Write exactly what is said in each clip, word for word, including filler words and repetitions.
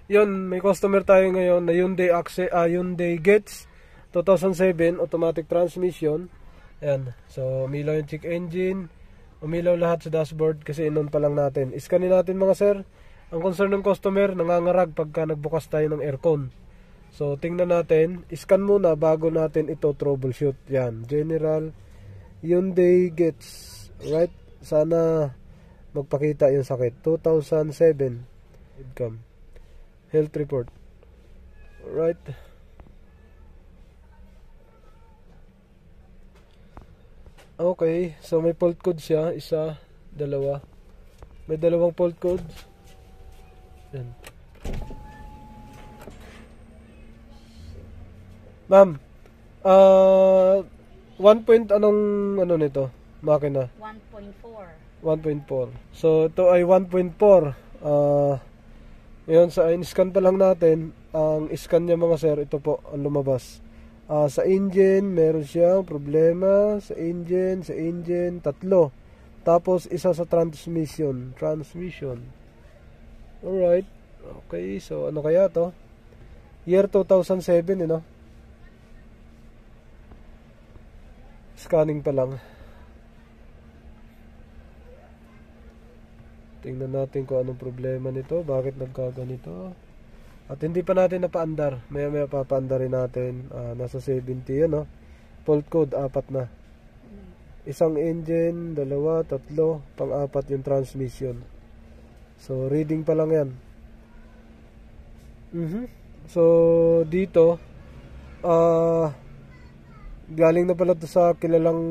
Yun, may customer tayo ngayon na Hyundai Accent, uh, Hyundai Getz two thousand seven automatic transmission. Ayan. So, umilaw yung check engine. Umilaw lahat sa dashboard kasi inon pa lang natin. Iskanin natin mga sir. Ang concern ng customer, nangangarag pagka nagbukas tayo ng aircon. So, tingnan natin. Iskan muna bago natin ito troubleshoot. Yan. General Hyundai Getz. Right? Sana magpakita yung sakit. two thousand seven. Income. Health report. Right. Okay. So, may fault code siya. Isa, dalawa. May dalawang fault codes. Yan. Ma'am, uh, one point anong ano nito? Makina? one point four. one point four. So, ito ay one point four. Uh, Ngayon, sa in-scan pa lang natin, ang scan niya mga sir, ito po ang lumabas. Uh, sa engine, meron siyang problema. Sa engine, sa engine, tatlo. Tapos, isa sa transmission. Transmission. Alright. Okay, so ano kaya to? Year two thousand seven, you know? Scanning pa lang. Tingnan natin kung anong problema nito. Bakit nagkaganito. At hindi pa natin napaandar. Maya maya papaandarin natin. uh, Nasa seventy yan, no? Fault code, apat na. Isang engine, dalawa, tatlo. Pang-apat yung transmission. So reading pa lang yan. mm-hmm. So dito uh, galing na pala to sa kilalang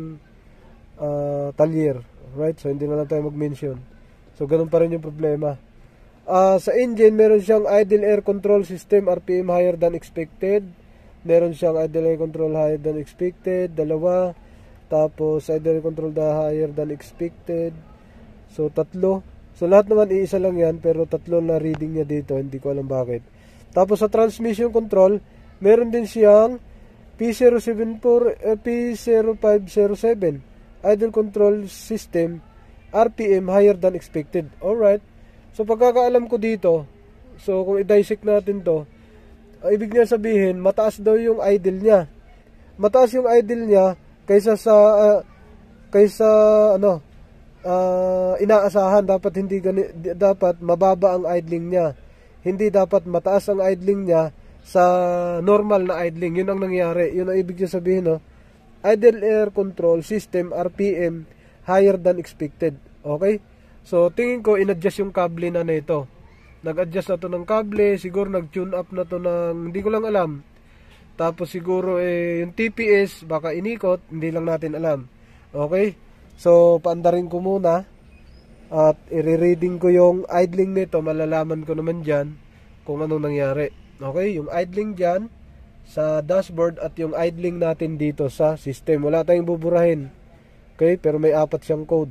uh, talyer. Right? So hindi na lang tayo mag-mention. So, ganun pa rin yung problema. Uh, sa engine, meron siyang idle air control system, R P M higher than expected. Meron siyang idle air control higher than expected. Dalawa. Tapos, idle air control higher than expected. So, tatlo. So, lahat naman iisa lang yan, pero tatlo na reading niya dito. Hindi ko alam bakit. Tapos, sa transmission control, meron din siyang P zero seven four, uh, P zero five zero seven. Idle control system, R P M higher than expected. Alright. So pagkakaalam ko dito, so kung i-dissect natin to, uh, ibig niya sabihin, mataas daw yung idle niya. Mataas yung idle niya kaysa sa uh, kaysa ano, uh, inaasahan. Dapat hindi gani, dapat mababa ang idling niya. Hindi dapat mataas ang idling niya sa normal na idling. Yun ang nangyari. Yun ang ibig niya sabihin, no? Idle air control system, R P M higher than expected. Okay? So, tingin ko, in-adjust yung kable na nito. Nag-adjust na to ng kable. Siguro, nag-tune up na to ng, hindi ko lang alam. Tapos, siguro, eh, yung T P S, baka inikot, hindi lang natin alam. Okay? So, paandarin ko muna. At, i-reading ko yung idling nito. Malalaman ko naman dyan kung anong nangyari. Okay? Yung idling dyan sa dashboard at yung idling natin dito sa system. Wala tayong buburahin. Okay, pero may apat siyang code.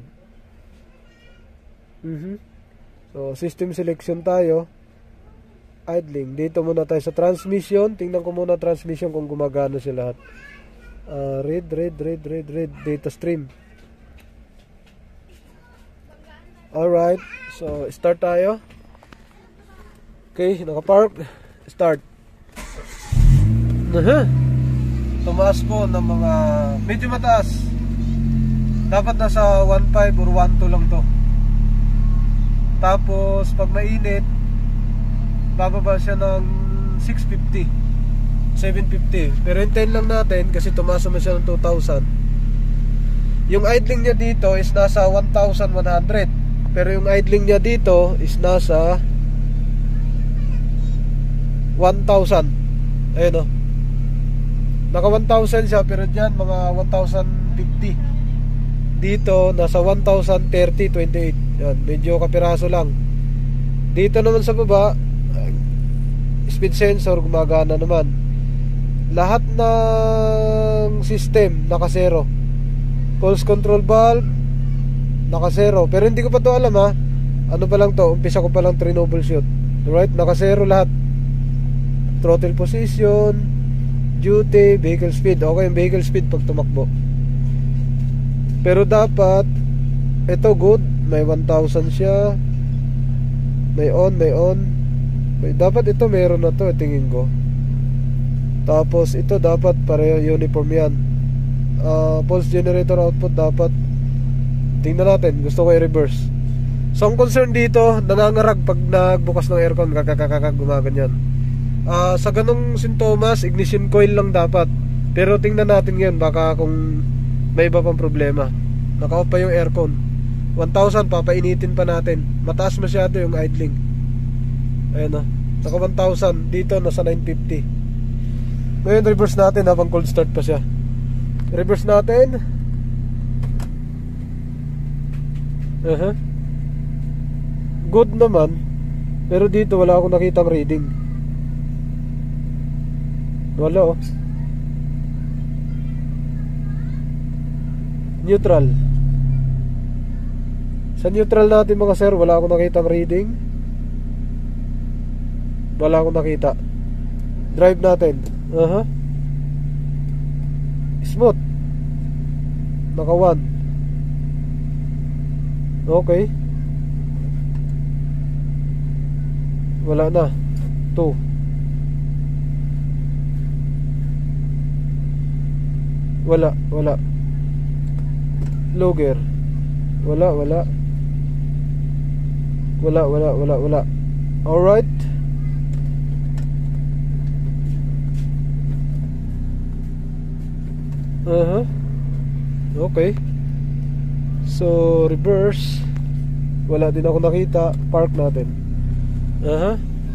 Mm-hmm. So, system selection tayo. Idling. Dito muna tayo sa transmission. Tingnan ko muna transmission kung gumagana siya lahat. Uh, read, read, read, read, read. Data stream. Alright. So, start tayo. Okay, nakapark. Start. Uh-huh. Tumaas po ng mga medyo mataas. Dapat nasa one point five or one point two lang to. Tapos pag mainit, bababa siya ng six fifty, seven fifty. Pero hintayin lang natin kasi tumaas naman siya ng two thousand. Yung idling niya dito is nasa one thousand one hundred. Pero yung idling niya dito is nasa one thousand. Ayun o. Naka one thousand siya, pero dyan mga one thousand fifty. Dito nasa one thousand thirty, twenty-eight. Yan, medyo kapiraso lang. Dito naman sa baba, speed sensor gumagana naman. Lahat ng system naka zero. Pulse control valve naka zero. Pero hindi ko pa to alam, ha. Ano pa lang to, umpisa ko pa lang troubleshoot. Alright, naka zero lahat. Throttle position, duty, vehicle speed. Okay yung vehicle speed pag tumakbo. Pero dapat ito good, may one thousand siya. May on, may on. Dapat ito meron na to, tingin ko. Tapos ito dapat pareho uniform yan. uh, Pulse generator output dapat. Tingnan natin, gusto ko i-reverse. So ang concern dito, nangangarag pag nagbukas ng aircon, kakakakak gumaganyan. uh, Sa ganong sintomas, ignition coil lang dapat. Pero tingnan natin ngayon, baka kung may iba pang problema. Naka-off pa yung aircon. One thousand, papainitin pa natin. Mataas masyado yung idling. Ayan o, naka one thousand. Dito nasa nine fifty. Ngayon reverse natin habang cold start pa siya. Reverse natin. uh-huh. Good naman. Pero dito wala akong nakitang reading. Wala oh. Neutral. Sa neutral natin mga sir, wala akong nakitang reading. Wala akong nakita. Drive natin. Aha. Uh-huh. Smooth. Naka one. Okay. Wala na. two. Wala, wala. Logger. Wala, wala. Wala, wala, wala, wala. Alright. Uh-huh. Okay. So, reverse. Wala din ako nakita. Park natin. Uh-huh.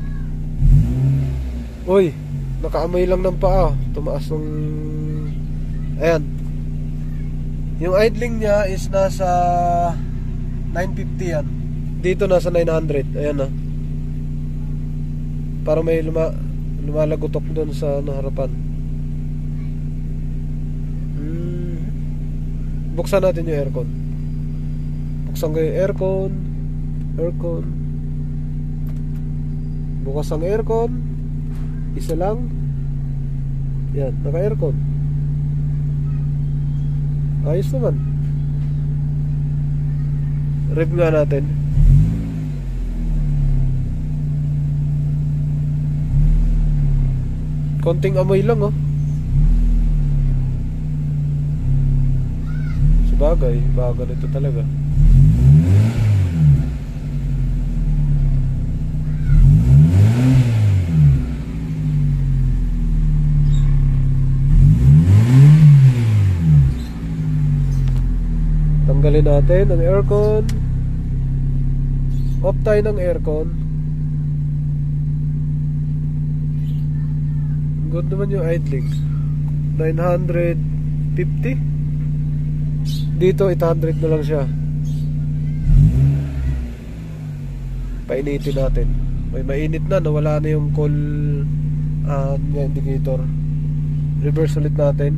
Uy, nakaamoy lang ng paa. Tumaas ng... Ayan. Yung idling niya is nasa nine fifty yan. Dito nasa nine hundred. Ayan na. Para may luma, lumalagotok doon sa ano, harapan. hmm. Buksan natin yung aircon. Buksan ko yung aircon. Aircon. Bukas ang aircon. Isa lang. Yan, naka-aircon. Ayos naman. Rev nga natin. Konting amoy lang oh. Sabagay, bago nito talaga. Tanggalin natin ang aircon. Off tayo ng aircon. Good naman yung idling. Nine fifty. Dito eight hundred na lang siya. Painitin natin. May mainit na, nawala na yung call uh, indicator. Reverse ulit natin.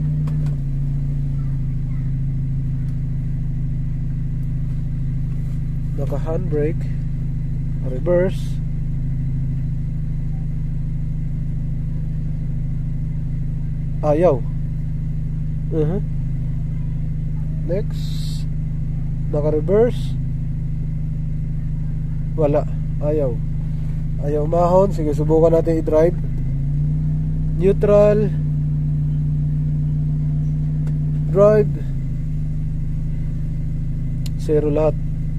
Naka handbrake. Reverse. Ayaw. uh-huh. Next. Naka reverse. Wala. Ayaw. Ayaw mahon. Sige, subukan natin i-drive. Neutral. Drive. Zero lahat.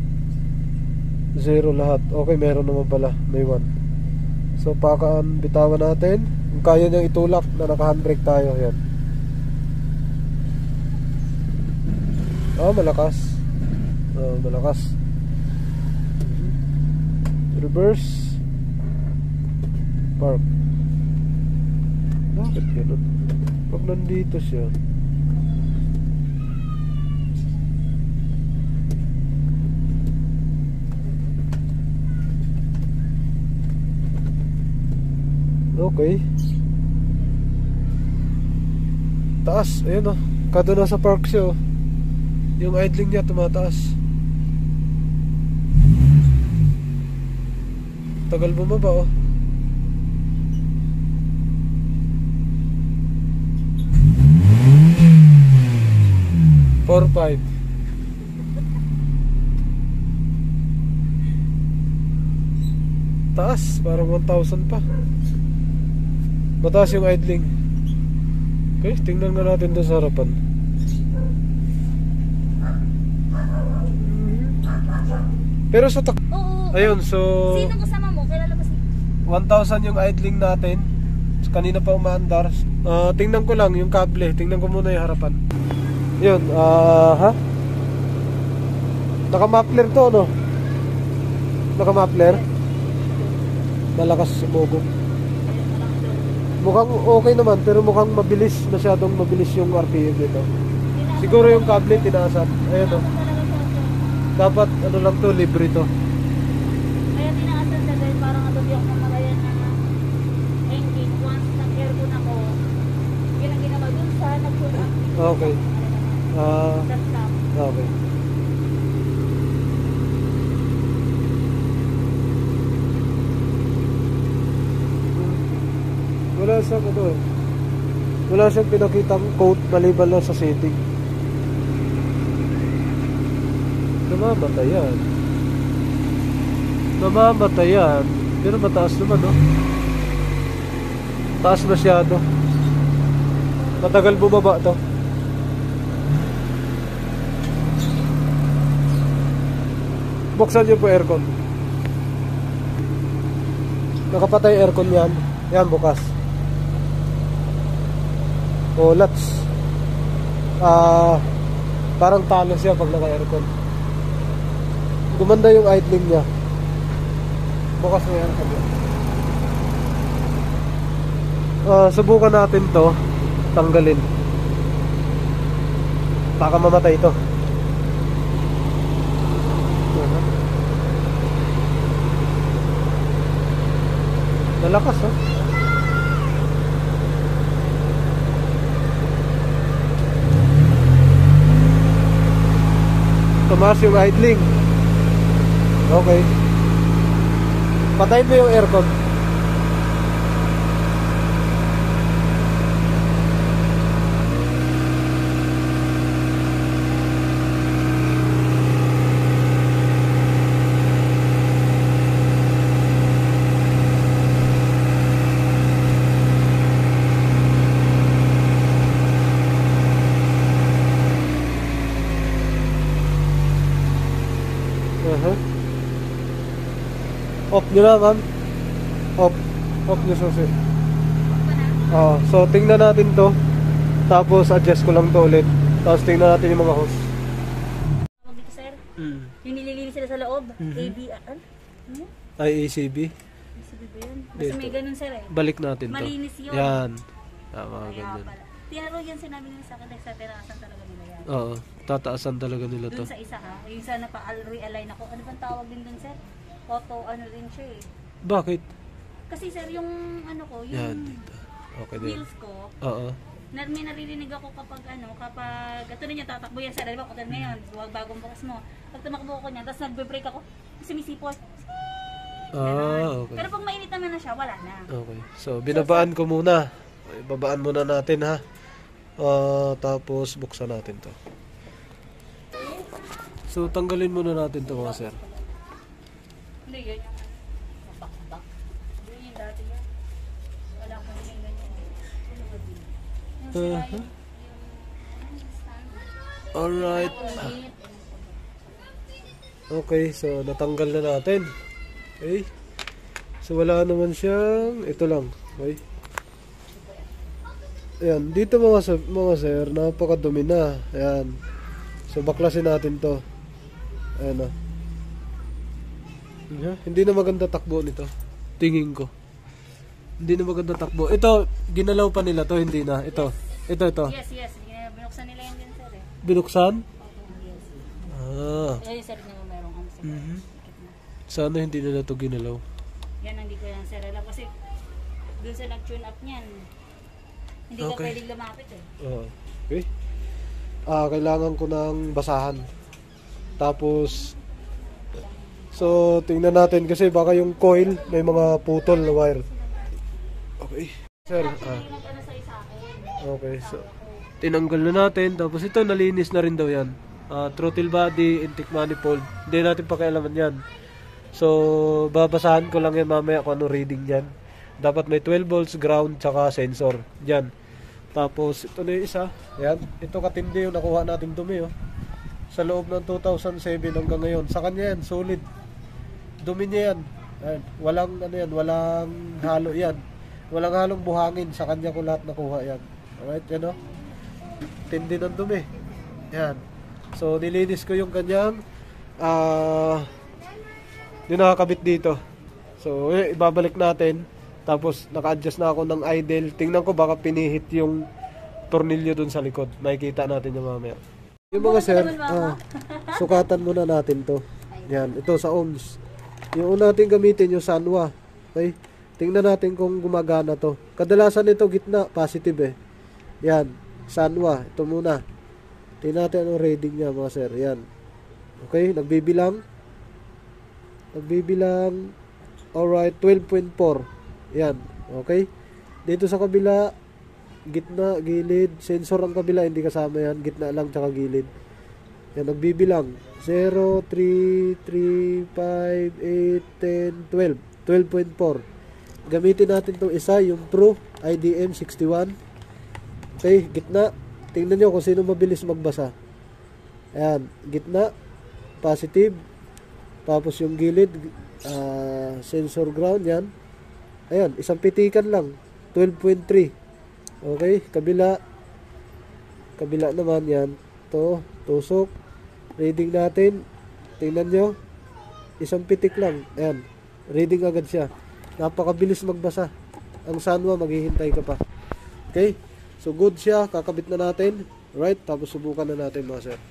Zero lahat. Okay, meron naman pala. May one. So, pakaan bitawan natin. Kung kaya niyang itulak na naka-handbrake tayo. Yan. Oh, malakas. Oh, malakas. Reverse. Park. Bakit ganun? Pag nandito siya. Okay. Taas, ayun oh. Kada nasa park siya oh. Yung idling niya tumataas. Tagal bumaba oh. four, five. Taas, parang one thousand pa. Mataas yung idling. Okay, tingnan nga natin doon sa harapan. Pero sa tak... Oo. Ayun, so... Sino kasama mo? Kailan ba si... one thousand yung idling natin. Kanina pa umaandar. Uh, tingnan ko lang yung kable. Tingnan ko muna yung harapan. Yun, ah, uh, ha? Naka-muffler to, no? Naka-muffler? Malakas sumugong. Mukhang okay naman, pero mukhang mabilis. Masyadong mabilis yung R P M nito. Siguro yung kable tinaasan. Ayun, no? Dapat, ano lang to, libre to. Kaya tinaasan na dahil parang ano yung mamagayan na engine. Once nag-aircon ako, yun ang ginawa dun sa nag-pull up. Okay. Ah, Uh, okay. Wala sa ano, wala siyang pinakitang code maliban lang sa setting. Namamatay yan. Namamatay yan. Pero mataas naman, no? Taas masyado. Matagal bumaba to. Buksan niyo po aircon. Nakapatay aircon yan. Yan, bukas. O, lats. Ah, parang talo siya pag naka-aircon. Gumanda yung idling niya. Bukas mo yan. Uh, subukan natin to tanggalin. Baka mamatay ito. Nalakas, oh. Tumaas yung idling. Okay. Patayin mo yung aircon. Uh-huh. Off nyo na, ma'am. Off. Off nyo susi. Oo. So, tingnan natin to. Tapos, adjust ko lang to ulit. Tapos, tingnan natin yung mga hose. Dito, sir. Mm. Yung nililinis sila sa loob. Mhm. A B, ano? Ano? Ay, A C B. A C B ba yun? Basta Dito. may ganun, sir, eh. Balik natin to. Malinis yun. Yan. Tama, Kaya ganyan. pala. Tiyaro yan sinabi nila sa akin. Sa tinaasan talaga nila yan. Oo. Tataasan talaga nila to. Doon sa isa, ha? Yung sana pa realign ako. Ano bang tawag din dun, sir? Auto, ano rin siya, eh. Bakit? Kasi, sir, yung ano ko, yung Yan, dito. Okay din. wheels ko, Oo. na may naririnig ako kapag ano, kapag ito na niya tatakbo yan, sir, di ba, kutan ngayon, huwag bagong bukas mo. Pag tumakbo ko niya, tapos nagbe-brake ako, sumisipot. Ah, okay. Pero pag mainit naman na siya, wala na. Okay. So, binabaan ko muna. Babaan muna natin, ha. Uh, tapos, buksan natin to. So, tanggalin muna natin to, mga sir. Hindi, yun yung mabak-bak. Yun yung dati yan. Wala ko yung ganyan. Yung sila Uh-huh. yung... Alright. Okay, so, natanggal na natin. Okay. So, wala naman siyang... Ito lang. Okay. Ayan, dito mga, mga sir, napakadumi na. Ayan. So, baklasin natin to. Ayan na. Yeah, hindi na maganda takbo nito. Tingin ko. Hindi na maganda takbo. Ito, ginalaw pa nila to, hindi na. Ito. Ito, ito. Yes, yes. Binuksan nila yan din, sir, eh. Binuksan? Yes. Ah. Ayun, sir, na merong ano, sir. Mhm. Sana hindi nila to ginalaw. Yan, hindi ko yan, sir, alam. Kasi, dun sa nag-tune up niyan, hindi ka Okay. pwedeng lumapit, eh. Oo. Okay. Ah, kailangan ko ng basahan. Tapos, so, tingnan natin kasi baka yung coil may mga putol na wire. Okay. Sir, ah. Yung ano sa isa akin. Okay, so, tinanggal na natin. Tapos ito, nalinis na rin daw yan. Ah, throttle body, intake manifold. Hindi natin pakialaman yan. So, babasahan ko lang yan mamaya kung ano reading yan. Dapat may twelve volts, ground, tsaka sensor. Yan. Tapos, ito na yung isa. Yan. Ito katindi yung nakuha natin dumi, oh. Sa loob ng two thousand seven hanggang ngayon. Sa kanya yan, solid. Dumi niya yan. Yan. Walang, ano yan, walang halo yan. Walang halong buhangin. Sa kanya ko lahat nakuha yan. Alright, yan, oh. Tindi ng dumi. Yan. So, nilinis ko yung kanyang ah, uh, yung nakakabit dito. So, eh, ibabalik natin. Tapos, naka-adjust na ako ng idle. Tingnan ko baka pinihit yung tornilyo dun sa likod. Makikita natin yung mamaya. Yung mga sir, ah, sukatan muna natin to. Yan, ito sa ohms. Yung una natin gamitin yung Sanwa. Okay? Tingnan natin kung gumagana to. Kadalasan ito gitna, positive eh. Yan, Sanwa. Ito muna. Tingnan natin anong reading niya mga sir. Yan. Okay, nagbibilang. Nagbibilang. Alright, twelve point four. Yan, okay. Dito sa kabila, gitna, gilid, sensor ang kabila, hindi kasama yan. Gitna lang, tsaka gilid. Yan, nagbibilang. zero, three, three, five, eight, ten, twelve. twelve point four. Gamitin natin itong isa, yung Pro I D M sixty-one. Okay, gitna. Tingnan nyo kung sino mabilis magbasa. Ayan, gitna, positive. Tapos yung gilid, uh, sensor ground, yan. Ayan, isang pitikan lang. twelve point three. Okay, kabila. Kabila naman yan. Ito, tusok. Reading natin. Tingnan nyo. Isang pitik lang. Ayan, reading agad siya. Napakabilis magbasa. Ang Sanwa, maghihintay ka pa. Okay, so good siya. Kakabit na natin. Right, tapos subukan na natin mga sir.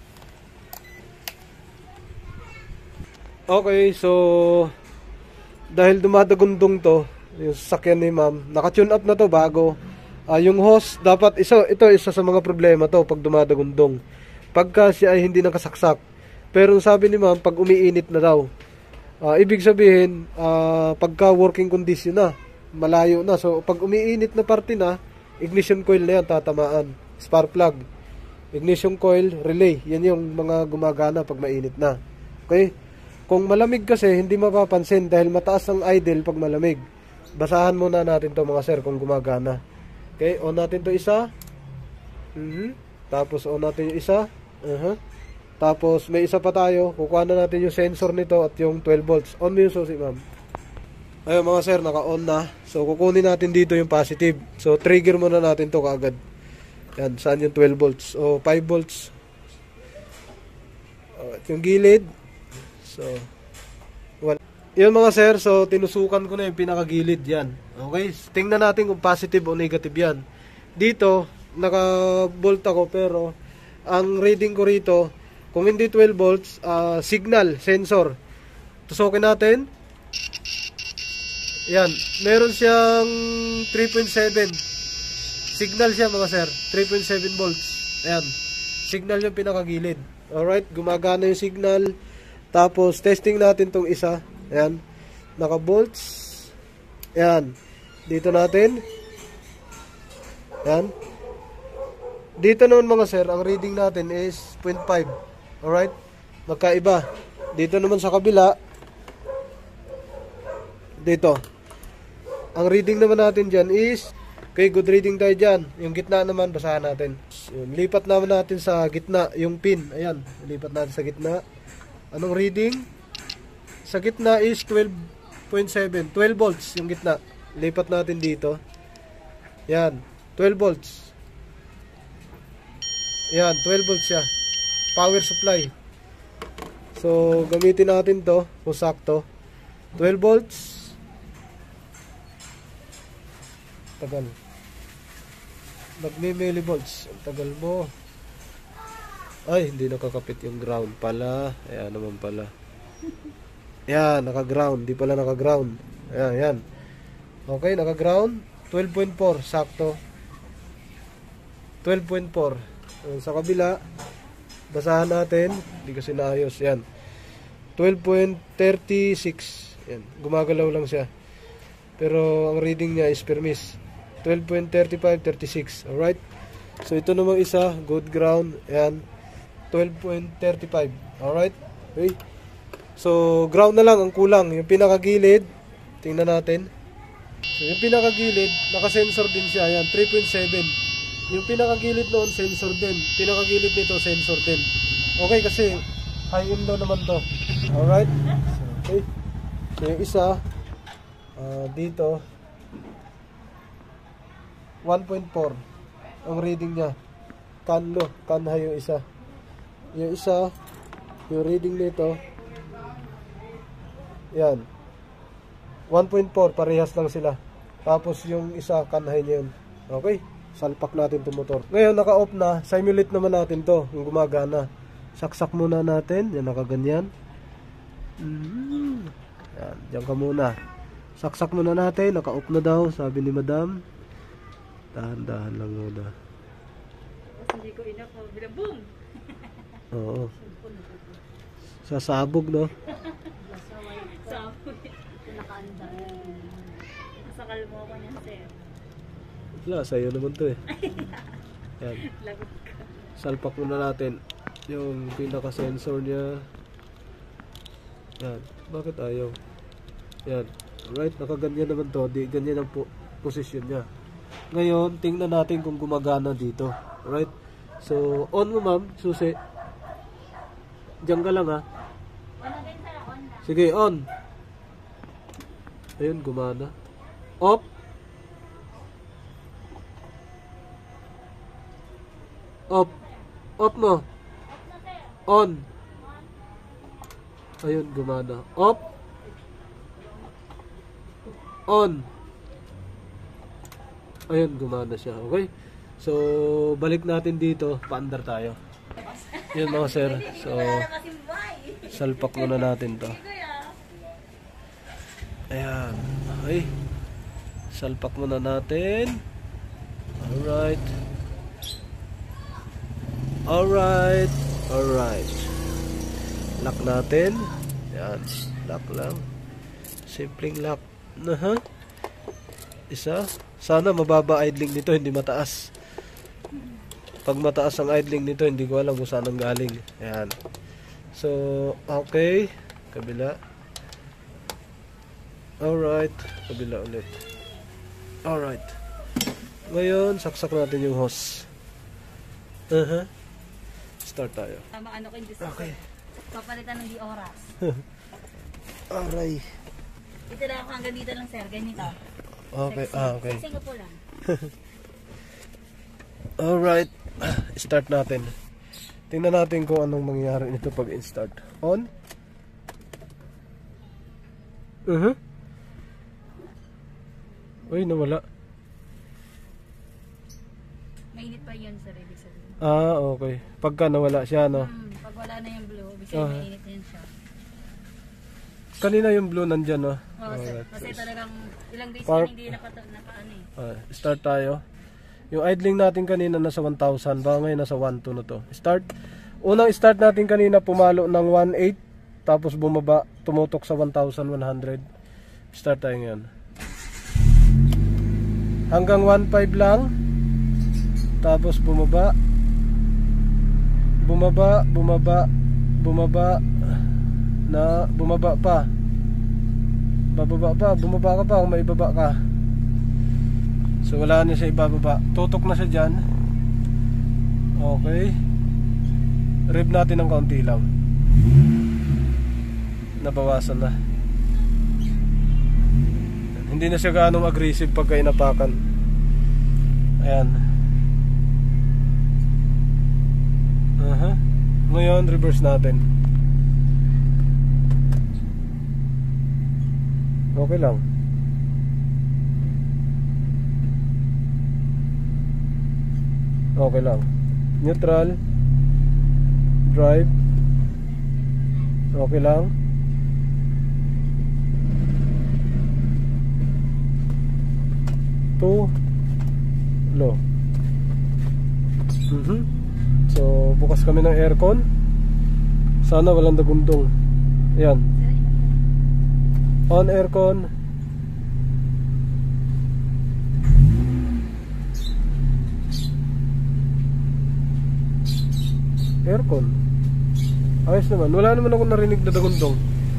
Okay, so dahil dumadagundong to, yung sasakyan ni ma'am, naka-tune up na to bago. Uh, yung hose, dapat, isa, ito isa sa mga problema to pag dumadagundong. Pagka siya ay hindi nakasaksak. Pero sabi ni ma'am, pag umiinit na daw. Uh, ibig sabihin, uh, pagka working condition na, malayo na. So, pag umiinit na parte na, ignition coil na yan, tatamaan. Spark plug. Ignition coil, relay. Yan yung mga gumagana pag mainit na. Okay? Kung malamig kasi, hindi mapapansin dahil mataas ang idle pag malamig. Basahan muna natin to mga sir kung gumagana. Okay, on natin to isa. Mm-hmm. Tapos on natin yung isa. Uh-huh. Tapos may isa pa tayo. Kukuha na natin yung sensor nito at yung twelve volts. On mo yung susi ma'am. Ayun mga sir, naka-on na. So kukunin natin dito yung positive. So trigger muna natin to kaagad. Yan, saan yung twelve volts? O five volts. Uh, yung gilid. So well, yun mga sir, so tinusukan ko na yung pinakagilid yan. Okay, tingnan natin kung positive o negative yan. Dito, naka-volt ako pero ang reading ko rito, kung hindi twelve volts, uh, signal, sensor. Tusukin natin. Yan, meron siyang three point seven. Signal siya mga sir, three point seven volts. Ayan, signal yung pinakagilid. Alright, gumagana yung signal. Tapos, testing natin tong isa. Ayan, naka-volts. Ayan, dito natin. Ayan. Dito naman mga sir, ang reading natin is zero point five. Alright, magkaiba. Dito naman sa kabila, dito. Ang reading naman natin dyan is, okay, good reading tayo dyan. Yung gitna naman, basahan natin. Yun, lipat naman natin sa gitna, yung pin. Ayan, lipat natin sa gitna. Anong reading? Sa gitna is twelve point seven. twelve volts yung gitna. Lipat natin dito. Yan. twelve volts. Yan. twelve volts siya. Power supply. So, gamitin natin to kung sakto. twelve volts. Tagal. Nagme-millivolts. Ang tagal mo. Ay, hindi nakakapit yung ground pala. Ayan naman pala. Ayan, naka-ground. Hindi pala naka-ground. Ayan, ayan. Okay, naka-ground. twelve point four, sakto. twelve point four. Sa kabila, basahan natin. Hindi kasi naayos. Ayan. twelve point three six. Ayan, gumagalaw lang siya. Pero ang reading niya is permis. twelve point three five, thirty-six. Alright? So, ito namang isa. Good ground. Ayan. twelve point three five. Alright? Okay. So, ground na lang ang kulang. Yung pinakagilid, tingnan natin. So, yung pinakagilid, naka-sensor din siya. Yan, three point seven. Yung pinakagilid noon, sensor din. Pinakagilid nito, sensor din. Okay, kasi high and low naman to. Alright? So, okay. So, yung isa, uh, dito, one point four. Ang reading niya. Can low, can high yung isa. Yung isa, yung reading nito, yan. one point four, parehas lang sila. Tapos yung isa, can high niya yun. Okay? Salpak natin itong motor. Ngayon, naka-off na. Simulate naman natin to. Yung gumagana. Saksak muna natin. Yan, nakaganyan. Mm-hmm. Yan, dyan ka muna. Saksak muna natin. Naka-off na daw, sabi ni madam. Dahan-dahan lang muna. Hindi ko ina ko. Bilang boom! Oo. Sasabog, no? Sabog. Nakaanda. Nasakal mo ako niyan, sir. Wala, sa'yo naman to eh. Yan. Lagot ka. Salpak muna natin yung pinaka-sensor niya. Yan. Bakit ayaw? Yan. Alright, nakaganyan naman to. Di, ganyan ang po posisyon niya. Ngayon, tingnan natin kung gumagana dito. Alright? So, on mo ma'am, susi. Diyan ka lang ha. Sige, on. Ayun, gumana. Off. Off. Off mo. On. Ayun, gumana. Off. On. Ayun, gumana siya. Okay? So, balik natin dito. Paandar tayo. Yun mga sir. So, salpak muna natin to. Ayan. Okay. Salpak muna natin. Alright. Alright. Alright. Lock natin. Ayan. Lock lang. Simpleng lock. Aha. Isa. Sana mababa idling nito, hindi mataas. Pag mataas ang idling nito, hindi ko alam kung saan ang galing. Ayan. So, okay. Kabila. Alright. Kabila ulit. Alright. Ngayon, saksak natin yung hose. Uh-huh. Start tayo. Tama, ano ko yung Okay. Papalitan ng di oras. Aray. Dito lang ako hanggang dito lang, sir. Ganito. Okay. Ah, okay. Singapore lang. Alright. Start natin. Tingnan natin kung anong mangyayari nito pag in-start. On. Uh-huh. Uy, nawala. Mainit pa yun, sir. Ibig sabihin. Ah, okay. Pagka nawala siya, no? Hmm, pag wala na yung blue, ibig sabihin Uh-huh. mainit na yun siya. Kanina yung blue nandyan, no? Oo, sir. Alright. Kasi talagang ilang days Park. na hindi nakata- nakaano eh. Ah, start tayo. Yung idling natin kanina nasa one thousand. Baka ngayon nasa one two na to. Start. Unang start natin kanina pumalo ng one eight. Tapos bumaba. Tumutok sa one thousand one hundred. Start tayo ngayon. Hanggang one five lang. Tapos bumaba. Bumaba. Bumaba. Bumaba. Na bumaba pa. Bababa pa. Bumaba ka pa. Kung maibaba ka. So wala na siya ibababa. Tutok na siya dyan. Okay. Rev natin ng kaunti lang. Nabawasan na. Hindi na siya ganong aggressive pagka inapakan. Ayan. Uh-huh. Ngayon reverse natin. Okay lang. Okay lang. Neutral. Drive. Okay lang. Two. Low. Mm-hmm. So, bukas kami ng aircon. Sana walang dagundong. Ayan. On aircon. Aircon. Ayos naman. Wala naman ako narinig na dagundong.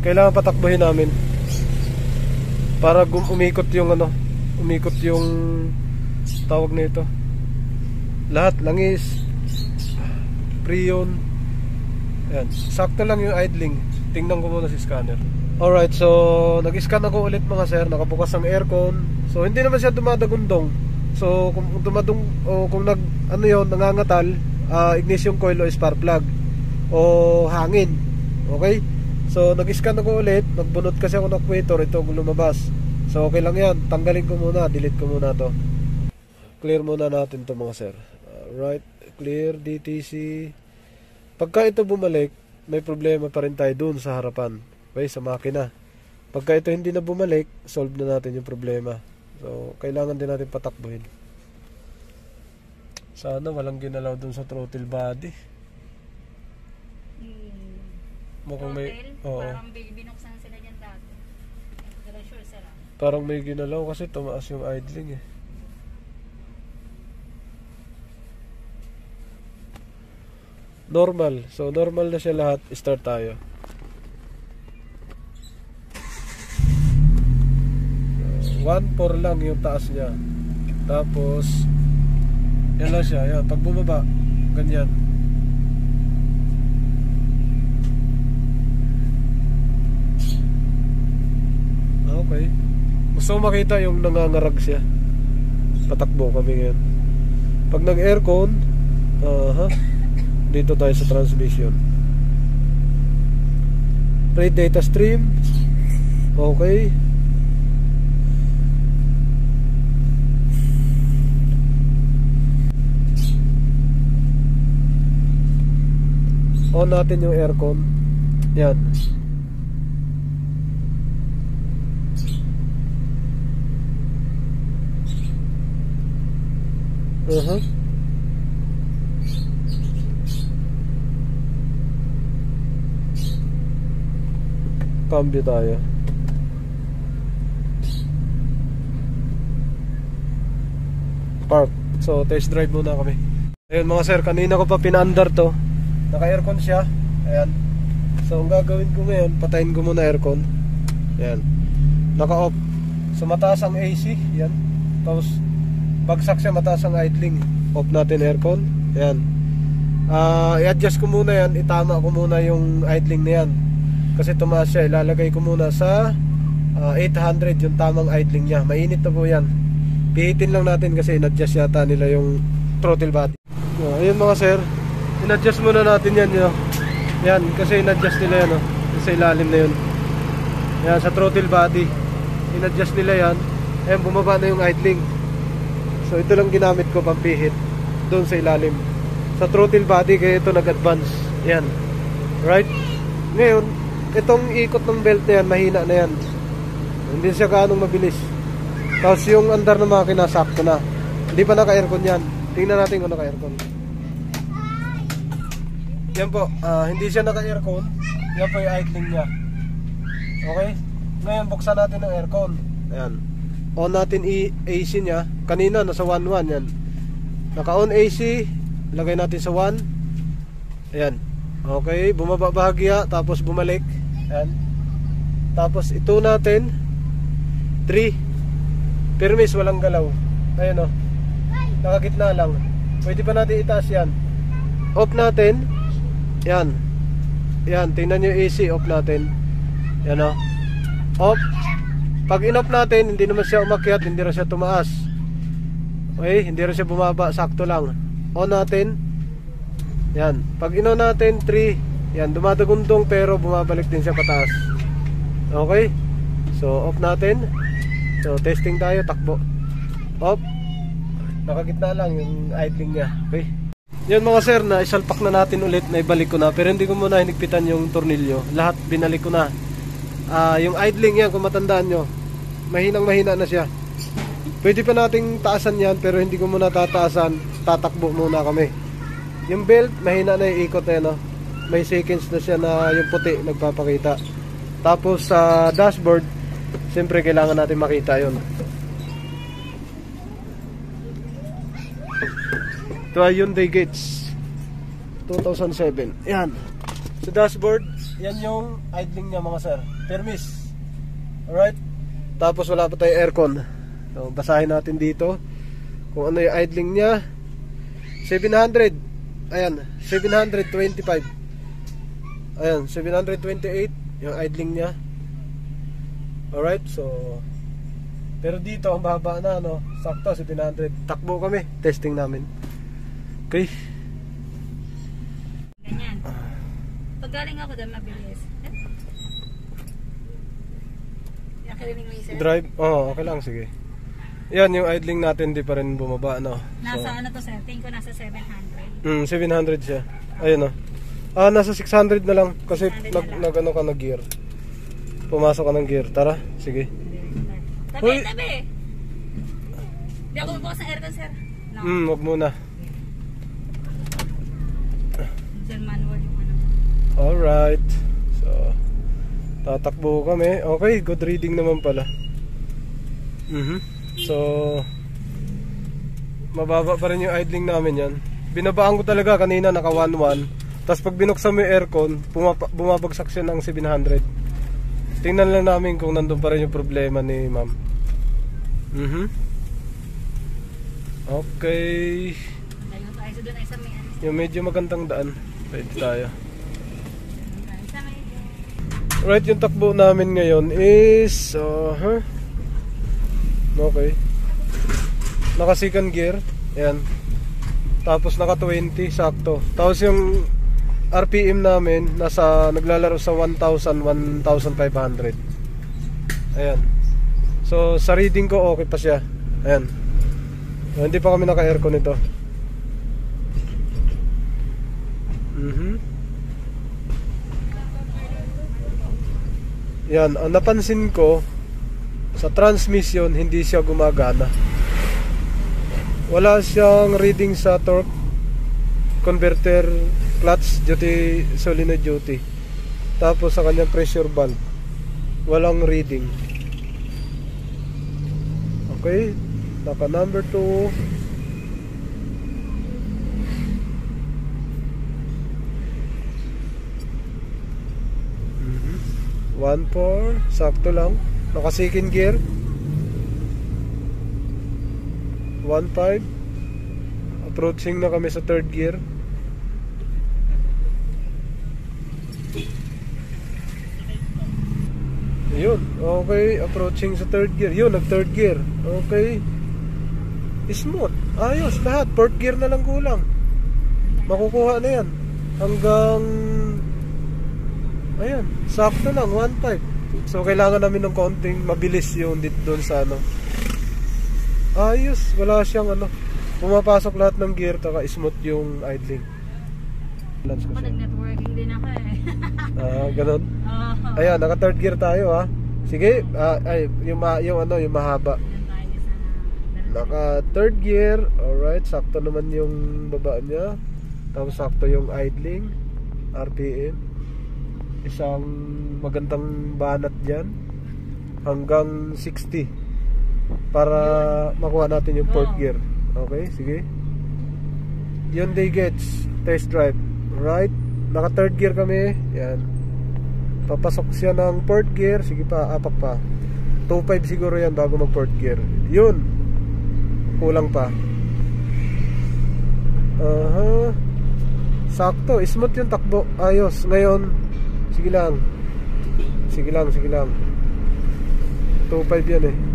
kailangan patakbuhin namin para gum umikot yung ano, umikot yung tawag nito. Lahat langis, prion. Ayan, sakto lang yung idling. Tingnan ko muna si scanner. Alright, so nag-scan ako ulit mga sir. Nakabukas ang aircon. So hindi naman siya dumadagundong. So kung dumadung o kung nag ano yon, nangangatal, uh, ignition coil o spark plug o hangin. Okay? So nag-scan ako ulit. Nagbunot kasi ako ng equator. Ito lumabas. So okay lang yan. Tanggalin ko muna. Delete ko muna to. Clear muna natin to mga sir. Alright, clear D T C. Pagka ito bumalik, may problema pa rin tayo dun sa harapan. Okay, sa makina. Pagka ito hindi na bumalik, solve na natin yung problema. So, kailangan din natin patakbuhin. Sana walang ginalaw dun sa throttle body. Hmm. Mukhang may... Oo. Parang binuksan sila dyan dati. Pero sure sila. Parang may ginalaw kasi tumaas yung idling eh. Normal. So, normal na siya lahat. Start tayo. one four lang yung taas niya. Tapos, yan lang siya. Yan. Pag bumaba, ganyan. Okay. Gusto mo makita yung nangangarag siya. Patakbo kami ngayon. Pag nag-aircon, aha. Uh-huh. Dito tayo sa transmission. Read data stream. Okay. On natin yung aircon. Yan. Uh-huh. Cambio tayo. Park. So test drive muna kami. Ayun mga sir, kanina ko pa pinaandar to. Naka-aircon siya. Ayan. So ang gagawin ko ngayon, patayin ko muna aircon. Ayan. Naka-off. So mataas ang A C. Ayan. Tapos bagsak siya, mataas ang idling. Off natin aircon. Ayan. uh, I-adjust ko muna yan. Itama ko muna yung idling na yan. Kasi tumaas siya. Ilalagay ko muna sa uh, eight hundred yung tamang idling niya. Mainit na po yan. Pihitin lang natin kasi in-adjust yata nila yung throttle body. So, ayun mga sir, in-adjust muna natin yan, you know? Yan, kasi in-adjust nila yan, no? Sa ilalim na yun. Yan, sa throttle body in-adjust nila yan. Ayan, bumaba na yung idling. So ito lang ginamit ko pampihit doon sa ilalim. Sa throttle body, kaya ito nag-advance. Yan. Right? Ngayon, itong ikot ng belt na yan, mahina na yan. Hindi siya gaanong mabilis. Tapos yung andar ng makina, sakto na. Hindi pa naka-aircon yan. Tingnan natin kung naka-aircon. Yan po, uh, hindi siya naka-aircon. Yan po yung idling niya. Okay? Ngayon, buksan natin ang aircon. Ayan. On natin A C niya. Kanina, nasa one one yan. Naka-on A C. Lagay natin sa one. Ayan. Okay, bumaba bahagya. Tapos bumalik. Ayan. Tapos ito natin three. Permis, walang galaw. Ayan o. Nakagitna lang. Pwede pa natin itaas yan. Off natin. Yan. Yan, tingnan nyo yung A C. Off natin. Yan o. Off. Pag in-off natin, hindi naman siya umakyat, hindi rin siya tumaas. Okay, hindi rin siya bumaba. Sakto lang. On natin. Yan. Pag in-on natin, three. Yan, dumadagundong pero bumabalik din siya pataas. Okay. So, off natin. So, testing tayo, takbo. Off. Nakagitna lang yung idling niya. Okay. Yan mga sir, na isalpak na natin ulit, na ibalik ko na. Pero hindi ko muna hinigpitan yung tornilyo. Lahat binalik ko na. uh, Yung idling yan, kung matandaan nyo, mahinang mahina na siya. Pwede pa nating taasan yan, pero hindi ko muna tataasan. Tatakbo muna kami. Yung belt, mahina na yung ikot na yan, no? May seconds na siya na yung puti nagpapakita. Tapos sa uh, dashboard, siyempre kailangan natin makita yun. Ito ay Hyundai Gates two thousand seven. Yan. Sa dashboard, yan yung idling niya mga sir. Permis. Alright. Tapos wala pa tayong aircon. So, basahin natin dito kung ano yung idling niya. seven hundred. Ayan, seven twenty-five. Ayan, seven twenty-eight yung idling niya. Alright, so pero dito ang baba na, no? Sakto, seven hundred. Takbo kami, testing namin. Okay. Ganyan. Pag galing ako doon, mabilis. Nakarinig mo isa? Drive? Oo, oh, okay lang, sige. Yan, yung idling natin di pa rin bumaba, no? Nasa So, ano to sir? Tingin ko nasa seven hundred. mm, seven hundred siya. Ayun, no? Ah, nasa six hundred na lang. Kasi six hundred nag, na lang. nag ano ka na gear. Pumasok ka ng gear. Tara, sige. Tabi, Hoy! tabi! Hindi ako magbukas ng aircon sir. No. Hmm, wag muna. Sir, manual yung ano. Alright. So, tatakbo kami. Okay, good reading naman pala. Mhm. So, mababa pa rin yung idling namin yan. Binabaan ko talaga kanina, naka one one. Tapos pag binuksan mo yung aircon, bumapa, bumabagsak siya ng seven hundred. Tingnan lang namin kung nandun pa rin yung problema ni ma'am. Mhm. Okay. Layo tayo sa doon ay sa may ano. Yung medyo magandang daan. Pwede tayo. Sa may Right, yung takbo namin ngayon is uh, huh? Okay. Naka second gear. Ayan. Tapos naka twenty, sakto. Tapos yung R P M namin nasa naglalaro sa one thousand, one thousand five hundred. Ayan. So sa reading ko okay pa siya. Ayan. Hindi pa kami naka-aircon nito. Mhm. Yan, ang napansin ko sa transmission hindi siya gumagana. Wala siyang reading sa torque converter, clutch duty, solenoid duty. Tapos sa kanyang pressure valve walang reading. Okay, naka number two. Mhm. one four, sakto lang. Naka second gear. one five. Approaching na kami sa third gear. Yun, okay, approaching sa third gear. Yun, nag third gear. Okay. Smooth. Ayos, lahat. Fourth gear na lang kulang. Makukuha na yan. Hanggang ayan, sakto lang, one five. So kailangan namin ng konting mabilis yung dito doon sa ano. Ayos, wala siyang ano. Pumapasok lahat ng gear, taka smooth yung idling. Balance ko ako siya. nag-networking din ako eh. Ah, ganun. Oo. Ayan, naka third gear tayo ha. Sige, ah, ay, yung, ma yung ano, yung mahaba. Yan tayo sa Naka third gear. Alright, sakto naman yung baba niya. Tapos sakto yung idling, R P M. Isang magandang banat dyan. Hanggang sixty. Para makuha natin yung fourth gear. Okay, sige. Hyundai Getz test drive. Right, naka third gear kami. Yan. Papasok siya ng fourth gear. Sige pa, apak pa. two five siguro yan bago mag fourth gear. Yun. Kulang pa. Aha. Sakto, smooth yung takbo. Ayos. Ngayon, sige lang. Sige lang, sige lang. two five yan eh.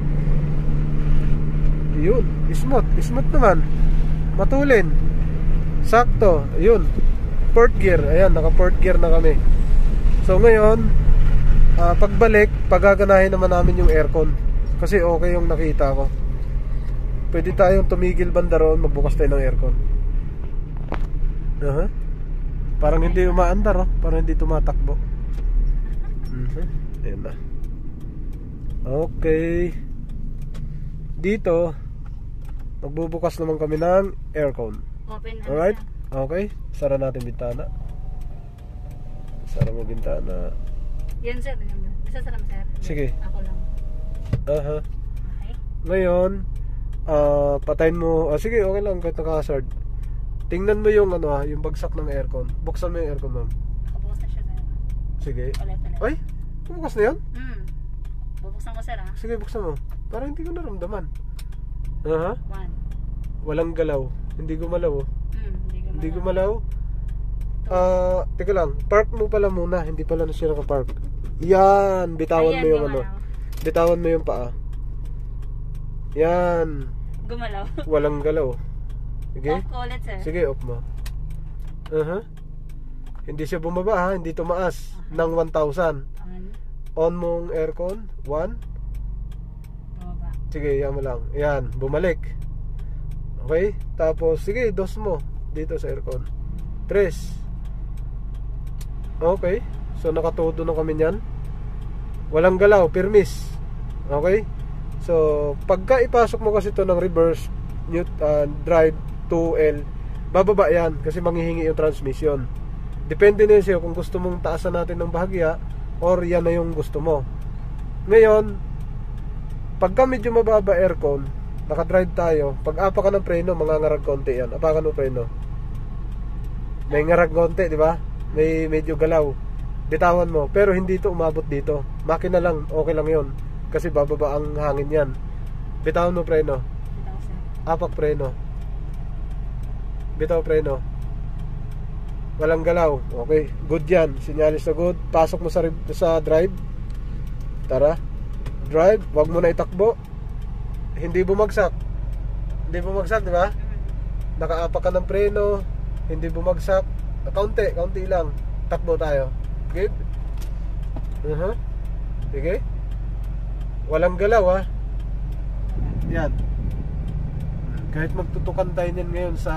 Yun, smooth. Smooth naman. Matulin. Sakto, yun. Fourth gear, ayan, naka fourth gear na kami. So ngayon, uh, pagbalik, pagaganahin naman namin yung aircon. Kasi okay yung nakita ko. Pwede tayong tumigil banda roon, magbukas tayo ng aircon. Uh-huh. Parang hindi umaandar, oh. Parang hindi tumatakbo. Uh-huh. Ayan na. Okay. Dito, magbubukas naman kami ng aircon. Open na. Alright? Okay. Sara natin bintana. Sara mo bintana. Yan sir. Isa sa lang sir. Sige. Ako lang. Aha. Okay. Ngayon, ah, patayin mo. Ah, sige, okay lang kahit naka-hazard. Tingnan mo yung ano ah, yung bagsak ng aircon. Buksan mo yung aircon, ma'am. Sige. Ulit, ulit. Ay, bukas na yan? Hmm. Bubuksan ko sir ah. Sige, buksan mo. Parang hindi ko naramdaman. Aha. One. Walang galaw. Hindi gumalaw. Oh. Hmm. Hindi ko Hindi malaw. gumalaw. Ah, teka lang. Park mo pala muna. Hindi pala na siya naka-park. Yan. Bitawan Ayan, mo yung ano. gumalaw. Bitawan mo yung paa. Yan. Gumalaw. Walang galaw. Sige. Off ko ulit sir. Sige, off mo. Aha. Hindi siya bumaba ha. Hindi tumaas. Ng one thousand. On. On mong aircon. one. Bumaba. Sige, yan mo lang. Yan, bumalik. Okay? Tapos, sige, dos mo. Dito sa aircon. Tres. Okay. So, nakatudo na kami niyan. Walang galaw, permis. Okay? So, pagka ipasok mo kasi ito ng reverse new, uh, drive two L, bababa yan kasi manghihingi yung transmission. Depende na yun sa'yo kung gusto mong taasan natin ng bahagya or yan na yung gusto mo. Ngayon, pagka medyo mababa aircon, nakadrive tayo, pag apa ka ng preno, mangangarag konti yan. Apakan mo preno. May ngarag konti, di ba? May medyo galaw. Bitawan mo, pero hindi ito umabot dito. Makina lang, okay lang yon kasi bababa ang hangin yan. Bitawan mo preno. Bitaw sir. Apak preno. Bitaw preno. Walang galaw. Okay, good yan. Sinyalis na good. Pasok mo sa, sa drive. Tara. Drive, wag mo na itakbo. Hindi bumagsak. Hindi bumagsak, di ba? Nakaapak ka ng preno. Hindi bumagsak. Kaunti, kaunti lang. Takbo tayo. Good. Uh-huh. Sige. Walang galaw ha. Yan. Kahit magtutukan tayo niyan ngayon sa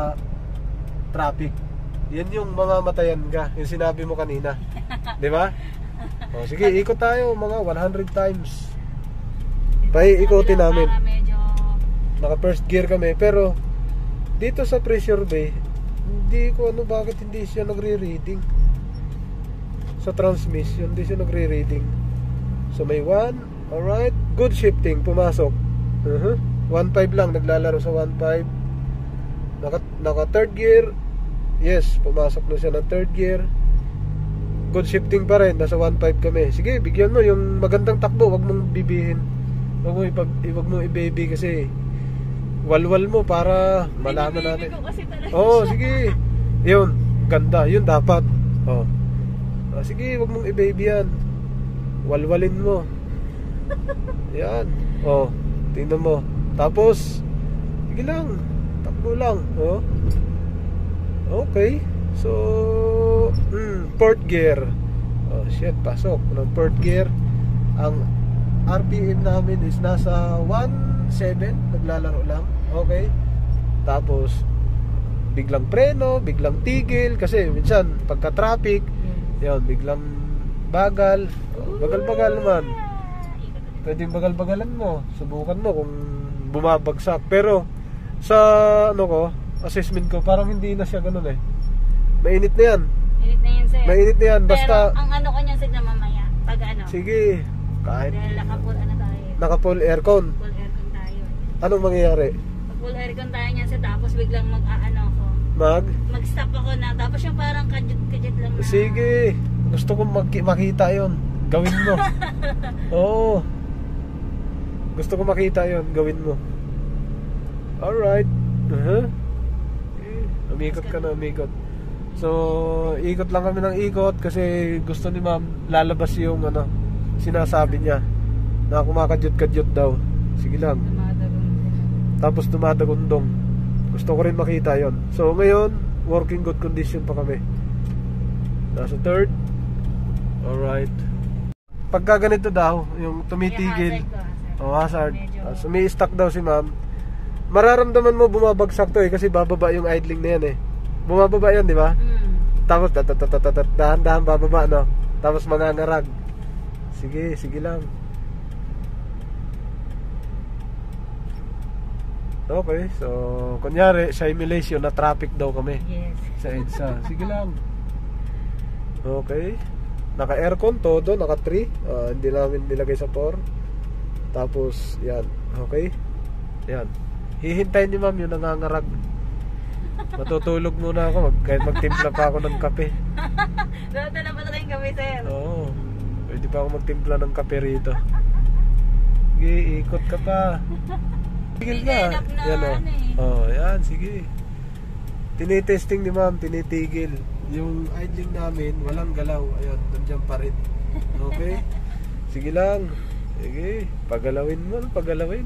traffic, yan yung mamamatayan ka. Yung sinabi mo kanina. Di ba? O, sige, ikot tayo mga one hundred times. Paiikutin namin. Para medyo Naka first gear kami. Pero dito sa pressure bay, hindi ko ano bakit hindi siya nagre-reading. Sa transmission, hindi siya nagre-reading. So may one. Alright. Good shifting. Pumasok. Uh-huh. one five lang. Naglalaro sa one five. Naka, naka third gear. Yes. Pumasok na siya ng third gear. Good shifting pa rin. Nasa one five kami. Sige, bigyan mo yung magandang takbo. Wag mong bibihin. Wag mo, ipag, wag mo i-baby kasi walwal mo para malaman natin. Ko kasi talaga Oo, oh, siya. sige. Yun. Ganda. Yun dapat. Oh. Ah, sige, wag mong i-baby yan. Walwalin mo. Yan. Oh, tingnan mo. Tapos, sige lang. Takbo lang. Oh. Okay. So, mm, fourth gear. Oh, shit. Pasok. Ng fourth gear. Ang R P M namin is nasa one seven. Naglalaro lang. Okay. Tapos, biglang preno, biglang tigil. Kasi minsan, pagka-traffic, yun, biglang bagal. Oh, bagal-bagal naman. Pwedeng bagal-bagalan mo. Subukan mo kung bumabagsak. Pero sa ano ko, assessment ko, parang hindi na siya ganun eh. Mainit na yan. Init na yun sir. Mainit na yan. Basta, pero ang ano ko niyan sir na mamaya. Pag ano. sige. Kahit Dahil naka-full ano tayo. naka-full aircon. Full aircon tayo. Anong mangyayari? Pag full aircon tayo niyan sir. Tapos biglang mag-ano ako. Mag? Mag-stop ako na. Tapos yung parang kajut-kajut lang na. Sige. Gusto kong mag- makita yon. Gawin mo. Oo. Gusto ko makita yon. Gawin mo. Alright. Uh-huh. Okay. Umikot ka na, umikot. So, ikot lang kami ng ikot kasi gusto ni ma'am lalabas yung ano, sinasabi niya na kumakadyot-kadyot daw. Sige lang. Dumadagong. Tapos dumadagundong. Gusto ko rin makita yon. So, ngayon, working good condition pa kami. Nasa third. Alright. Pagka ganito daw, yung tumitigil, Yung hazard ko, oh, hazard. hazard. Medyo- Uh, sumi-stuck daw si ma'am. Mararamdaman mo bumabagsak to eh kasi bababa yung idling na yan eh. Bumababa yan, di ba? Hmm. Tapos tatatatatat dahan-dahan bababa, no? Tapos mangangarag. Sige, sige lang. Okay, so kunyari simulation na traffic daw kami Yes. sa EDSA. Sige lang. Okay. Naka-aircon todo, naka three. Uh, hindi namin nilagay sa four. Tapos, yan. Okay. Yan. Hihintayin ni ma'am yung nangangarag. Matutulog muna ako mag, kahit magtimpla pa ako ng kape. Dapat na pala kayong kami, sir. Oo. Pwede pa ako magtimpla ng kape rito. Sige, ikot ka pa. Tigil Hindi na. enough na Yan o. ano eh. Oh, yan, sige. Tinitesting ni ma'am, tinitigil. Yung idling namin, walang galaw. Ayun, nandiyan pa rin. Okay? Sige lang. Sige, pagalawin mo, pagalawin.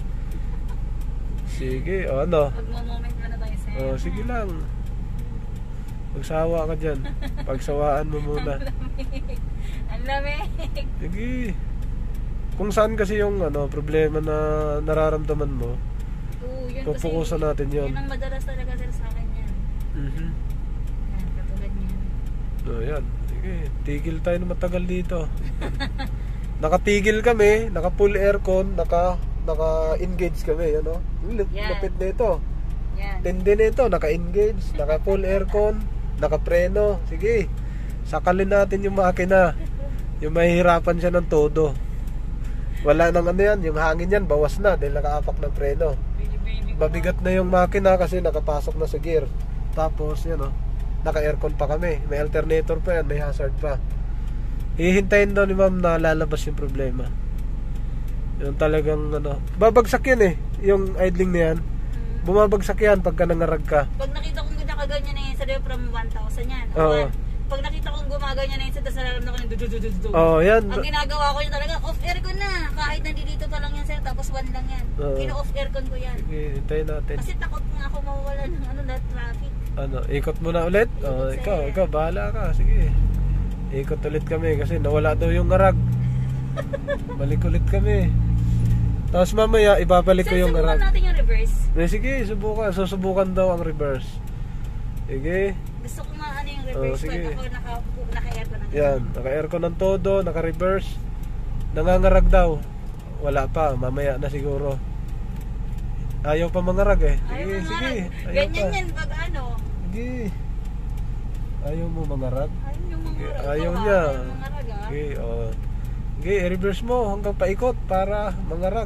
Sige, o ano? Pag-moment ka na tayo, sir. Oh, sige lang. Magsawa ka dyan. Pagsawaan mo muna. Ang lamig. Sige. Kung saan kasi yung ano, problema na nararamdaman mo, Oo, yun pupukusan kasi, natin yun. Yun ang madalas talaga, sir, sa akin yan. Mhm. Yan, katulad niyan. Oh, yan. Sige, tigil tayo na matagal dito. Nakatigil kami, naka full aircon, naka naka-engage kami, ano? Yan. Lupit na ito. Yan. Tindi na ito, naka-engage, naka full aircon, naka preno. Sige. Sakalin natin yung makina. Yung mahihirapan siya ng todo. Wala nang ano yan, yung hangin yan, bawas na dahil nakaapak ng preno. Mabigat na yung makina kasi nakapasok na sa gear. Tapos, yan o, naka-aircon pa kami. May alternator pa yan, may hazard pa. Hihintayin daw ni ma'am na lalabas yung problema. Yung talagang ano, babagsak yan eh, yung idling na yan. Bumabagsak yan pagka nangarag ka. Pag nakita kong nakaganyan na yun, sa from one thousand yan. Oo. Pag nakita kong gumaganyan na yun, sa nararamdaman ko yung dududududu. Oh, yan. Ang ginagawa ko yun talaga, off aircon na. Kahit nandito pa lang yan, sir, tapos one lang yan. Oo. Kino-off aircon ko yan. Sige, hintayin natin. Kasi takot nga ako mawawala ng ano, na traffic. Ano, ikot mo na ulit? Oh, Ikot, ikaw, sir. ikaw, bahala ka. Sige. Ikot ulit kami kasi nawala daw yung ngarag. Balik ulit kami. Tapos mamaya, ibabalik ko Sir, yung subukan ngarag. natin yung reverse. Eh, sige, subukan. Susubukan daw ang reverse. Sige. Gusto ko nga ano yung Oo, reverse sige. ko. Ako naka, naka-aircon na. Yan, naka-aircon ng todo, naka-reverse. Nangangarag daw. Wala pa, mamaya na siguro. Ayaw pa mangarag eh. Sige, Ayaw mga sige. rag. Ayaw Ganyan pa. yan pag ano. Sige. Ayaw mo mangarag? Ayaw yung mga Sige, rag. ayaw Ikaw, niya. ayaw yung mga rag, ah. Okay, oh. Okay, i-reverse mo hanggang paikot para mangarag.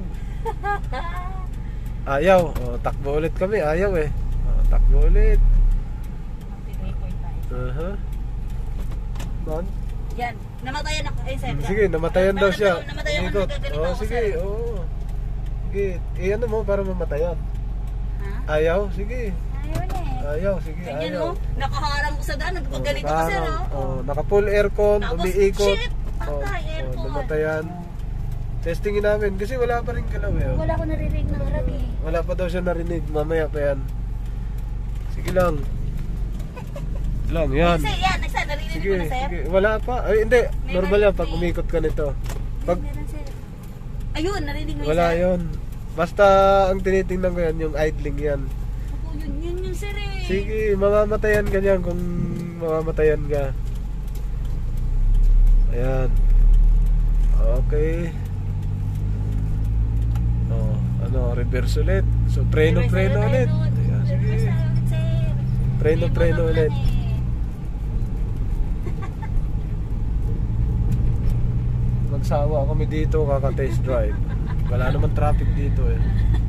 Ayaw. Oh, takbo ulit kami. Ayaw eh. Oh, takbo ulit. Mag-three point tayo. Uh-huh. Non? Yan, namatayan ako. Eh, sir. Sige, namatayan daw siya. Namatayan ako Ikot. nagkaganito Oh, ako, sige. sir. Oo. Sige. Eh, ano mo para mamatayan? Ha? Ayaw? Sige. Ayaw na eh. Ayaw, sige. Ganyan Ayaw. mo, nakaharang ko sa daan, nagpaganito ko, sir, oh. Oh, naka full aircon, Tapos, umiikot. shit! Oh, Patay, oh, aircon. namatayan. Testingin namin kasi wala pa rin galaw eh. oh. Wala ko naririnig ng rag eh. Wala pa daw siya narinig, mamaya pa yan. Sige lang. Lang, yan. Kasi yan, nagsa, naririnig Sige, mo na, sir. sige. Wala pa. Ay, hindi. May Normal yan pag narinig. umikot ka nito. Pag Meron, sir. Ayun, narinig mo yun, wala sir. yon. Basta ang tinitingnan ko yan, yung idling yan. Ako, yun, yun, yun, sir eh. Sige, mamamatayan ka niyan kung mamamatayan ka. Ayan. Okay. Oh, ano, reverse ulit. So, preno, Reverse preno ulit. tayo, Ayan, reverse sige. tayo ulit, sir. Preno, Hindi mo preno lang ulit. lang eh. Magsawa kami dito, kaka-test drive. Wala naman traffic dito eh.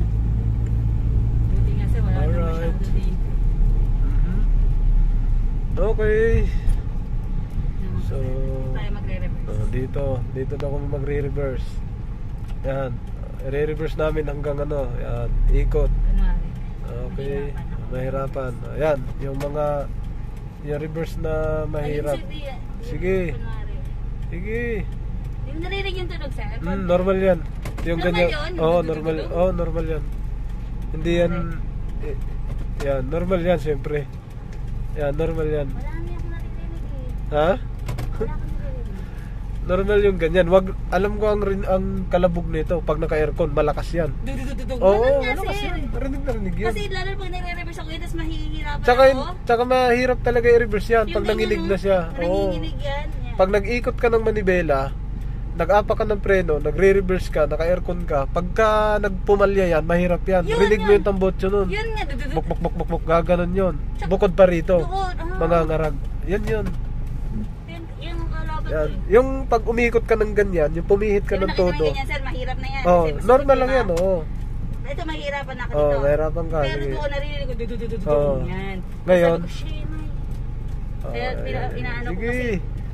Buti nga, sir, wala naman Alright. masyado dito. Mhm. Okay. Naman, So, sir. Tayo magre-reverse. oh, dito, dito na kami magre-reverse. Yan. I-reverse namin hanggang ano, yan, ikot. Kunwari. Okay. Mahirapan ako. Mahirapan. Ayan, yung mga yung reverse na mahirap. Ayun, sir, di- Sige. kunwari. Sige. Yung narinig yung tunog, sir. Mm, normal yan. Yung Normal ganyan. yun? Oo, Yung normal. dudududug? Oo, normal yan. Hindi yan eh, yan, normal yan siyempre. Yan, normal yan. Wala naman akong naririnig eh. Ha? Wala akong naririnig. Normal yung ganyan. Wag alam ko ang rin ang kalabog nito pag naka-aircon, malakas yan. Dududududug. Oo, Ganun nga, malakas sir. yan. Narinig na rinig yan. Kasi lalo pag nire-reverse ako, tapos mahihirapan Tsaka, ako. tsaka mahirap talaga i-reverse yan pag Yung nanginig ganyan, na siya. oh, Oo. Nanginginig yan. yan. Pag nag-ikot ka ng manibela, nag-apa ka ng preno, nagre-reverse ka, naka-aircon ka, pagka nagpumalya yan, mahirap yan. Yun, Rinig mo yun. yung tambotso nun. Yun nga, dudududug. Buk buk buk buk buk, gaganon yun. Tsaka- Bukod pa rito. Bukod, ah. Mga ngarag. Yan yun. Yun, yun ang kalaban Yan. ko eh. Yung pag umikot ka ng ganyan, yung pumihit ka Yung ng nakita mo todo. yung ganyan, sir, mahirap na yan. Oh, Kasi mas normal di lang ba? yan, oo. Ito mahirapan na ako Oh, dito. mahirapan ka. Pero Sige. doon naririnig ko, dududududug. Oo. Yan. Ngayon? Sabi ko, shit, may. Oh, Kaya pina- ayan. inaano ko Sige. kasi.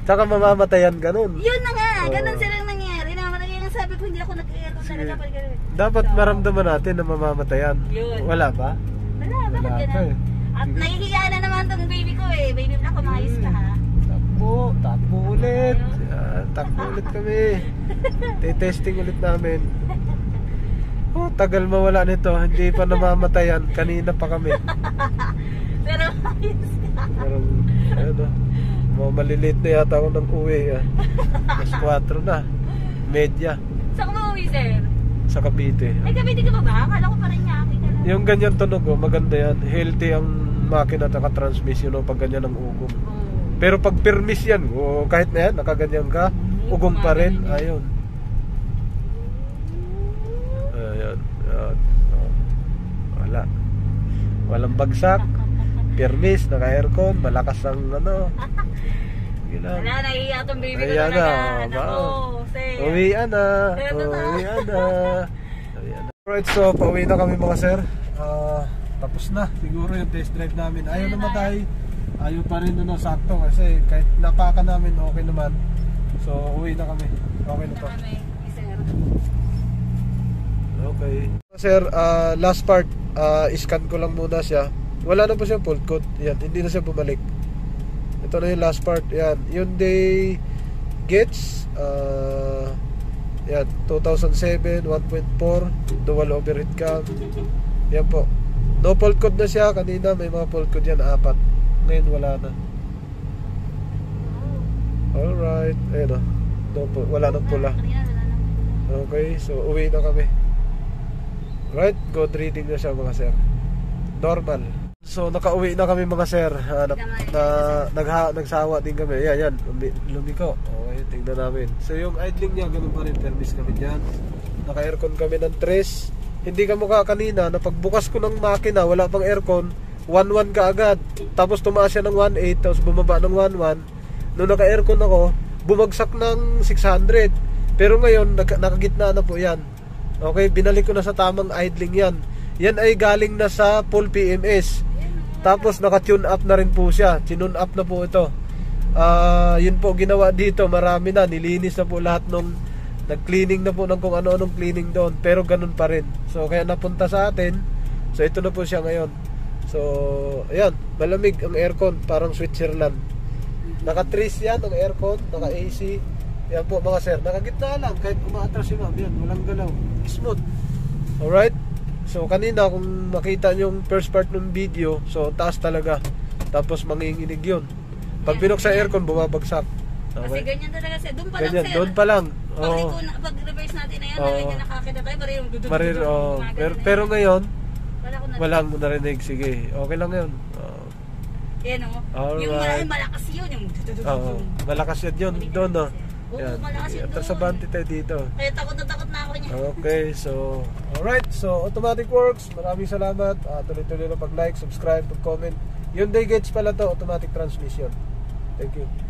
Tsaka mamamatayan ka nun. Yun na nga, Oo. ganun silang nangyari. Naman ang sabi ko, hindi ako nag-aircon talaga. pag ganun. Dapat So, maramdaman natin na mamamatayan. Yun. Wala ba? Wala, bakit Wala pa ganun? eh. At nahihiya na naman tong baby ko eh. Baby black, kumayos ka ha. Takbo, takbo ulit. Yan, takbo ulit kami. T-testing ulit namin. Oh, tagal mawala nito. Hindi pa namamatayan. Kanina pa kami. Pero ayos ka. Parang, ano, mga maliliit na yata ako ng uwi. Ah. Mas kwatro na. Media. Saan ka mauwi, sir? Sa Cavite. Ay, Cavite ka ba ba? Akala ko parang nyaki ka lang. Yung ganyan tunog, oh, maganda yan. Healthy ang makina at transmission oh, pag ganyan ang ugong. Oo. Pero pag permis yan, oh, kahit na yan, nakaganyan ka, ugong pa rin. Ayun. Ayan. Ayan. Oh. Wala. Walang bagsak. Permis, naka-aircon, malakas ang ano. Yun lang. Wala, nahihiya tong baby ko Ayan talaga. na, Nako, ba? sir. Uwian na. Eto na. Uwian na. Uwian na. Alright, so pauwi na kami mga sir. Ah, tapos na siguro yung test drive namin. Ayaw Ayun na na. matay. Ayaw pa rin na sakto kasi kahit napaka namin okay naman. So uwi na kami. Okay na to. Kami, sir. Okay. Sir, ah, last part, ah, iscan ko lang muna siya. Wala na po siyang fault code. Yan, hindi na siya bumalik. Ito na yung last part. Yan, Hyundai Getz. Uh, yan, two thousand seven, one point four, dual overhead cam. Yan po. No fault code na siya. Kanina may mga fault code yan, apat. Ngayon wala na. Alright. Ayun o. No, po- wala nang pula. Kanina, wala na. Okay, so uwi na kami. Right, good reading na siya mga sir. Normal. So nakauwi na kami mga sir. Ah, na, na, nagha, nagsawa din kami. Yan, yan. Lumi, lumiko. Okay, tingnan namin. So yung idling niya, ganun pa rin. Permis kami dyan. Naka-aircon kami ng tres. Hindi ka mukha kanina na pagbukas ko ng makina, wala pang aircon, one one ka agad. Tapos tumaas siya ng one eight, tapos bumaba ng one one. Nung naka-aircon ako, bumagsak ng six hundred. Pero ngayon, nag, nakagitna na po yan. Okay, binalik ko na sa tamang idling yan. Yan ay galing na sa full P M S. Tapos naka-tune up na rin po siya. Tinune up na po ito. Ah, uh, yun po ginawa dito. Marami na. Nilinis na po lahat nung nag-cleaning na po ng kung ano-anong cleaning doon. Pero ganun pa rin. So kaya napunta sa atin. So ito na po siya ngayon. So ayan, malamig ang aircon. Parang Switzerland. Naka-trace yan ang aircon. Naka-A C. Yan po mga sir. Nakagitna lang. Kahit umaatras si ma'am. Yan, walang galaw. Smooth. Alright. So kanina kung makita nyo yung first part ng video, so taas talaga. Tapos manginginig yun. Pag binuksan sa aircon, bumabagsak. Kasi Okay? ganyan talaga sir. Doon pa lang Ganyan, sir. doon pa lang. Pag, Oo. ito na- pag reverse natin na yan, Oo. oh. ganyan nakakita tayo. Parang yung dududududud. Marir, oh. gumagano pero, na pero yan. ngayon, Wala ko na. walang narinig. Sige, okay lang yun. Oo. Yan o. Alright. Yung malaking malakas yun. Yung dudududud. Oo. Malakas yan yun. Doon, no? Oo, Yan. malakas yun Ito sa doon. bante tayo dito. Kaya takot na takot na ako niya. Okay, so alright, so automatic works. Maraming salamat. Uh, tuloy-tuloy na pag-like, subscribe, pag-comment. Hyundai Getz pala to, automatic transmission. Thank you.